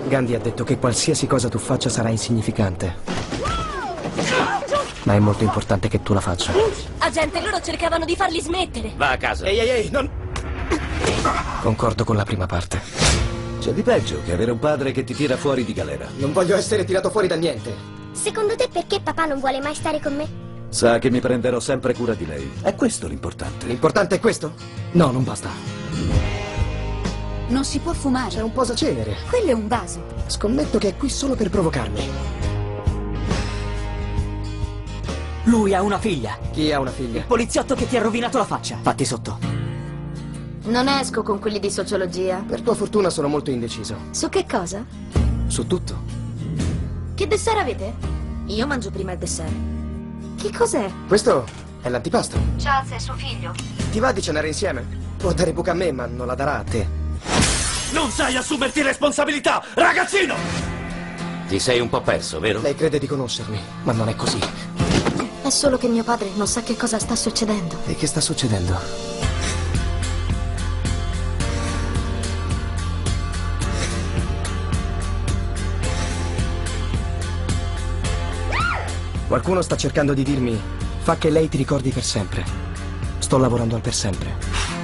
Gandhi ha detto che qualsiasi cosa tu faccia sarà insignificante. Ma è molto importante che tu la faccia. Agente, loro cercavano di farli smettere. Va a casa. Ehi, non... Concordo con la prima parte. C'è di peggio che avere un padre che ti tira fuori di galera. Non voglio essere tirato fuori da niente. Secondo te perché papà non vuole mai stare con me? Sa che mi prenderò sempre cura di lei. È questo l'importante. L'importante è questo? No, non basta. Non si può fumare. C'è un posacenere. Quello è un vaso. Scommetto che è qui solo per provocarmi. Lui ha una figlia. Chi ha una figlia? Il poliziotto che ti ha rovinato la faccia. Fatti sotto. Non esco con quelli di sociologia. Per tua fortuna sono molto indeciso. Su che cosa? Su tutto. Che dessert avete? Io mangio prima il dessert. Che cos'è? Questo è l'antipasto. Charles è suo figlio. Ti va di cenare insieme? Può dare buca a me, ma non la darà a te. Non sai assumerti responsabilità, ragazzino! Ti sei un po' perso, vero? Lei crede di conoscermi, ma non è così. È solo che mio padre non sa che cosa sta succedendo. E che sta succedendo? Qualcuno sta cercando di dirmi: fa che lei ti ricordi per sempre. Sto lavorando al per sempre.